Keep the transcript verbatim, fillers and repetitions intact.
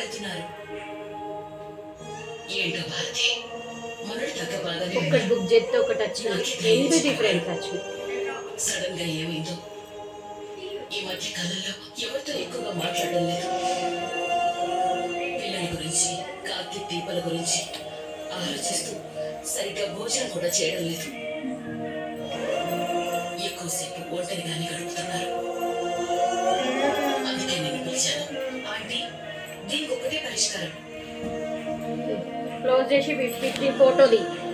వెళ్తున్నారు. ఏంటో భారతి, మొన్నటి దాకా బాగానే ఒకటి బుక్ చేస్తే ఒకటి వచ్చింది. ఎన్ని డిఫరెన్స్ వచ్చింది. సడన్ గా ఏమైందో. ఈ మధ్య కాలంలో ఎవరితో ఎక్కువగా మాట్లాడడం లేదు. పిల్లల గురించి, కార్తీక్ దీపాల గురించి ఆలోచిస్తూ సరిగ్గా భోజనం కూడా చేయడం లేదు. ఎక్కువసేపు ఒంటరిగానే గడుపుతున్నారు. అందుకే నేను పిలిచాను. ఆంటీ, దీనికి ఒకటే పరిష్కారం. క్లోజ్ చేసి ఫిఫ్టీ ఫోటోది